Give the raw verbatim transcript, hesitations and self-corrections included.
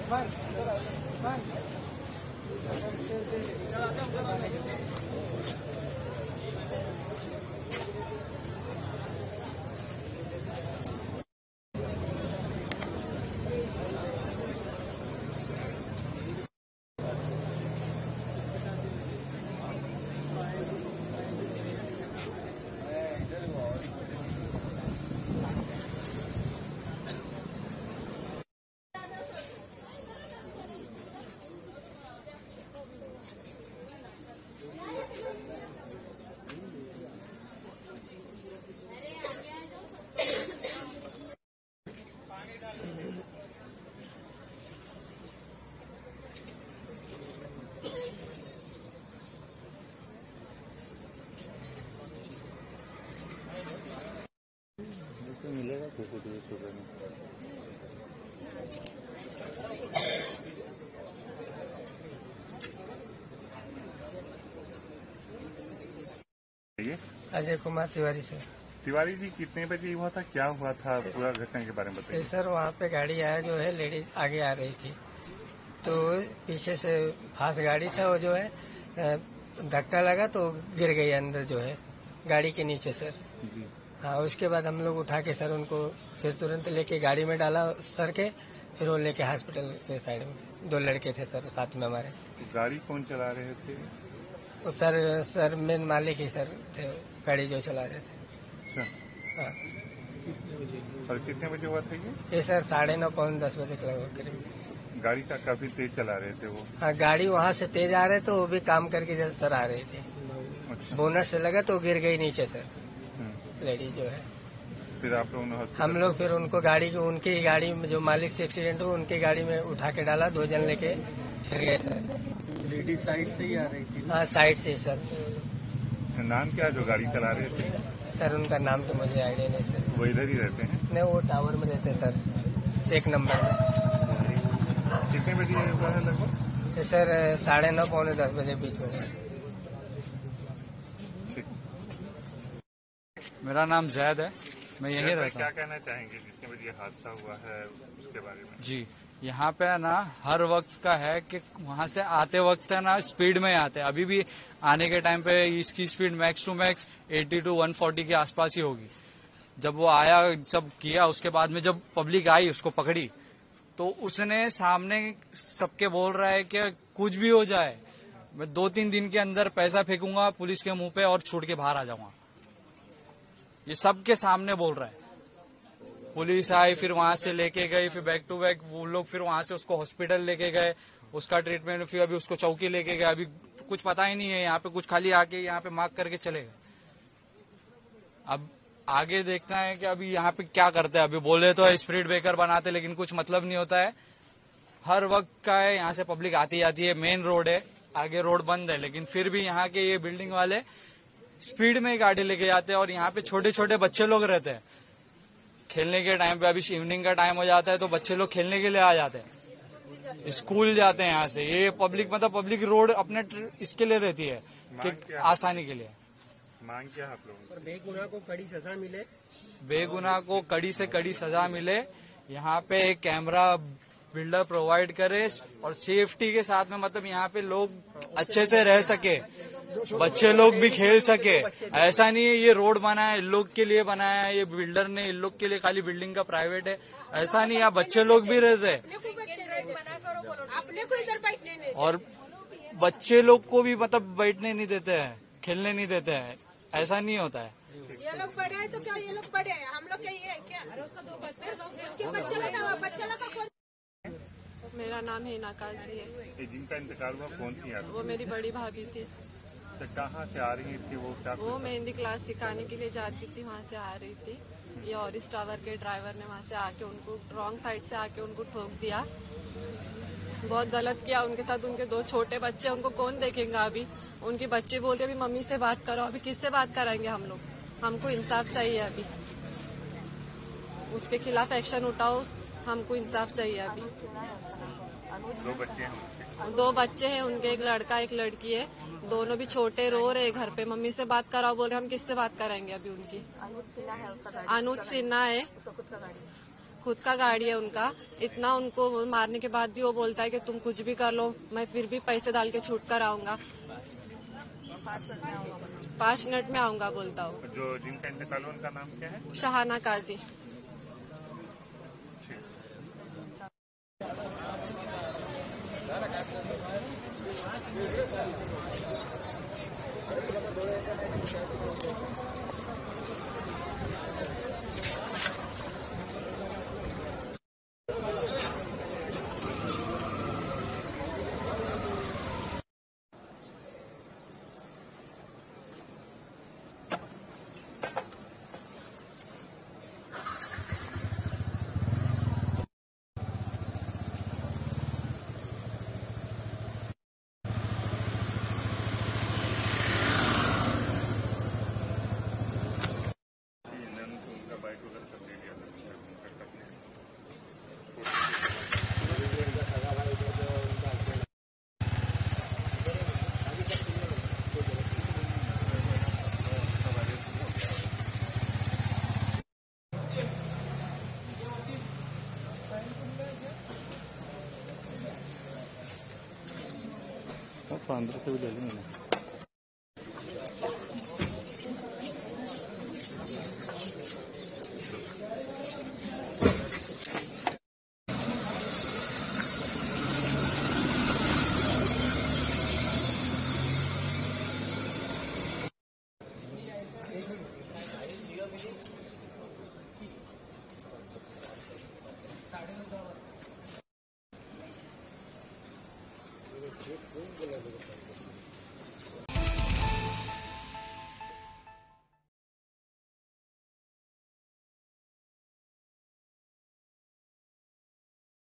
मिलेगा CCTV footage में। Ajay Kumar Tiwari sir. Tiwari ji, कितने बजे हुआ था, क्या हुआ था, पूरा घटना के बारे में बताइए। सर वहाँ पे गाड़ी आया जो है, लेडीज आगे आ रही थी तो पीछे से फास्ट गाड़ी था, वो जो है धक्का लगा तो गिर गई अंदर जो है गाड़ी के नीचे सर जी। हाँ, उसके बाद हम लोग उठा के सर उनको फिर तुरंत लेके गाड़ी में डाला सर के, फिर वो लेके हॉस्पिटल के साइड में। दो लड़के थे सर साथ में हमारे। गाड़ी कौन चला रहे थे? वो सर सर मेन मालिक ही सर थे, गाड़ी जो चला रहे थे। हाँ। और कितने बजे हुआ था ये? ये सर साढ़े नौ पौने दस बजे के लगभग करीब। गाड़ी का काफी तेज चला रहे थे वो? हाँ, गाड़ी वहाँ से तेज आ रहे तो वो भी काम करके जैसे सर आ रही थी। अच्छा। बोनट से लगा तो गिर गई नीचे सर लेडी जो है। फिर आप लोग हम लोग फिर उनको गाड़ी उनकी गाड़ी में जो मालिक से एक्सीडेंट हुआ उनकी गाड़ी में उठा के डाला, दो जन लेके फिर गए सर। लेडी साइड से ही आ रही थी? हाँ, साइड से सर। नाम क्या जो गाड़ी चला रहे थे? सर उनका नाम तो मुझे आइडिया नहीं सर। वो इधर ही रहते हैं? नहीं, वो टावर में रहते सर, एक नंबर में। कितने बजे हुआ है लगभग? सर साढ़े नौ पौने दस बजे बीच में। मेरा नाम जैद है, मैं यहीं रहता हूँ। क्या कहना चाहेंगे जितने बजे हादसा हुआ है उसके बारे में? जी, यहाँ पे ना हर वक्त का है कि वहाँ से आते वक्त है ना स्पीड में आते हैं। अभी भी आने के टाइम पे इसकी स्पीड मैक्स टू मैक्स अस्सी टू एक सौ चालीस के आसपास ही होगी। जब वो आया सब किया, उसके बाद में जब पब्लिक आई उसको पकड़ी तो उसने सामने सबके बोल रहा है कि कुछ भी हो जाए मैं दो तीन दिन के अंदर पैसा फेंकूंगा पुलिस के मुंह पे और छूट के बाहर आ जाऊंगा। ये सबके सामने बोल रहा है। पुलिस आई, फिर वहां से लेके गई, फिर बैक टू बैक वो लोग फिर वहां से उसको हॉस्पिटल लेके गए, उसका ट्रीटमेंट, फिर अभी उसको चौकी लेके गए। अभी कुछ पता ही नहीं है, यहाँ पे कुछ खाली आके यहाँ पे मार्क करके चले गए। अब आगे देखना है कि अभी यहाँ पे क्या करते हैं। अभी बोले तो स्पीड ब्रेकर बनाते, लेकिन कुछ मतलब नहीं होता है। हर वक्त का है, यहाँ से पब्लिक आती जाती है, मेन रोड है, आगे रोड बंद है, लेकिन फिर भी यहाँ के ये बिल्डिंग वाले स्पीड में गाड़ी लेके जाते हैं। और यहाँ पे छोटे छोटे बच्चे लोग रहते हैं खेलने के टाइम पे। अभी इवनिंग का टाइम हो जाता है तो बच्चे लोग खेलने के लिए आ जाते हैं, स्कूल जाते हैं यहाँ से। ये पब्लिक मतलब पब्लिक रोड अपने इसके लिए रहती है कि आसानी के लिए। मांग क्या आप लोगों और बेगुनाह को कड़ी सजा मिले, बेगुनाह को कड़ी से कड़ी सजा मिले। यहाँ पे एक कैमरा बिल्डर प्रोवाइड करे और सेफ्टी के साथ में, मतलब यहाँ पे लोग अच्छे से रह सके, बच्चे लोग भी खेल सके। ऐसा नहीं है ये रोड बना है इन लोग के लिए बनाया है, ये बिल्डर ने इन लोग के लिए खाली बिल्डिंग का प्राइवेट है, ऐसा नहीं। यहाँ बच्चे लोग भी रहते हैं और बच्चे लोग को भी मतलब बैठने नहीं देते हैं, खेलने नहीं देते हैं, ऐसा नहीं होता है। ये लोग बड़े हैं तो क्या ये लोग बड़े हैं, हम लोग क्या ये है क्या? उसके बच्चे लगा बच्चा लगा कौन? मेरा नाम है नाकाजी है। जिनका इंतकाल हुआ कौन थी आप? वो मेरी बड़ी भाभी थी। तो कहाँ से आ रही थी वो? क्या वो मेहंदी क्लास सिखाने के लिए जाती थी, वहाँ से आ रही थी। ये ऑरिस टावर के ड्राइवर ने वहाँ से आके उनको रॉन्ग साइड से आके उनको ठोक दिया। बहुत गलत किया उनके साथ। उनके दो छोटे बच्चे, उनको कौन देखेगा? अभी उनके बच्चे बोलते अभी मम्मी से बात करो। अभी किससे बात कराएंगे हम लोग? हमको इंसाफ चाहिए अभी, उसके खिलाफ एक्शन उठाओ, हमको इंसाफ चाहिए अभी। दो बच्चे हैं? दो बच्चे हैं उनके, एक लड़का एक लड़की है, दोनों भी छोटे, रो रहे घर पे। मम्मी से बात कराओ बोल रहे, हम किससे बात कराएंगे अभी? उनकी अनुज सिन्हा है, खुद का गाड़ी है उनका। इतना उनको मारने के बाद भी वो बोलता है कि तुम कुछ भी कर लो, मैं फिर भी पैसे डाल के छूट कर आऊंगा, पाँच मिनट में आऊंगा बोलता हूँ। जो जिनका इंतकाल हुआ उनका नाम क्या है? शहाना काजी। अंदर से भी ले लेंगे। Good, good, good.